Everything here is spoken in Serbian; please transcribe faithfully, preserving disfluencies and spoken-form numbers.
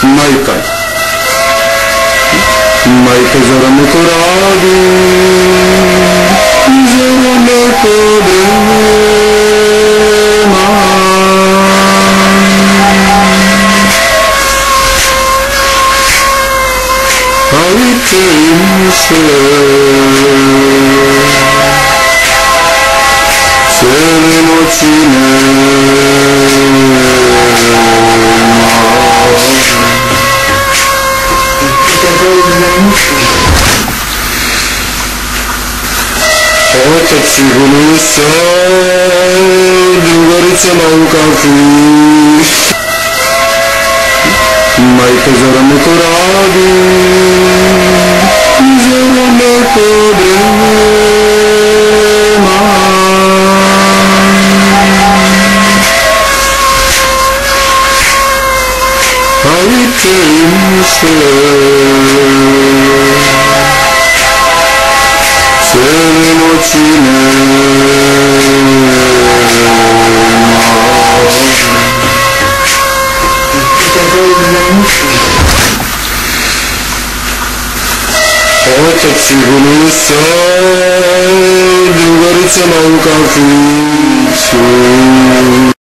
Majka. Majka zarano to radi, zarano to drema. Ajte im se, cijele noći nema. Otac sigurno sad, drugaricama u kafić. Majka zarano to radi, zarano to drema. Ajte im se, cijele noći nema. Otac sigurno sad, drugaricama u kafiću.